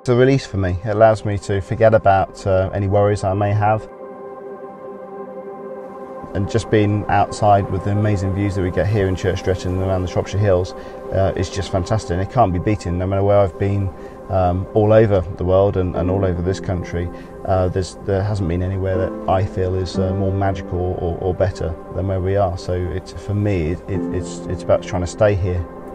It's a release for me. It allows me to forget about any worries I may have. And just being outside with the amazing views that we get here in Church Stretton and around the Shropshire Hills is just fantastic. And it can't be beaten. No matter where I've been all over the world and all over this country, there hasn't been anywhere that I feel is more magical or better than where we are. So for me, it's about trying to stay here